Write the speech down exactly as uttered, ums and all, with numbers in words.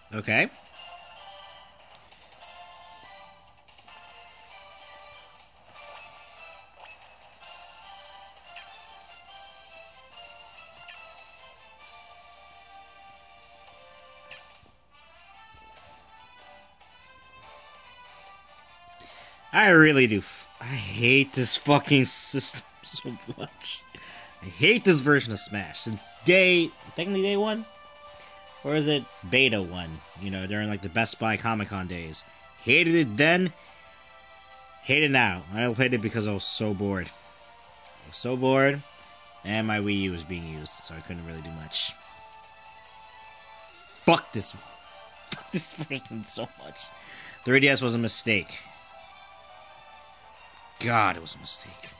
Okay. I really do. I hate this fucking system so much. I hate this version of Smash since day, technically day one, or is it beta one? You know, during like the Best Buy Comic Con days. Hated it then. Hate it now. I played it because I was so bored. I was so bored, and my Wii U was being used, so I couldn't really do much. Fuck this. Fuck this version so much. three D S was a mistake. God, it was a mistake.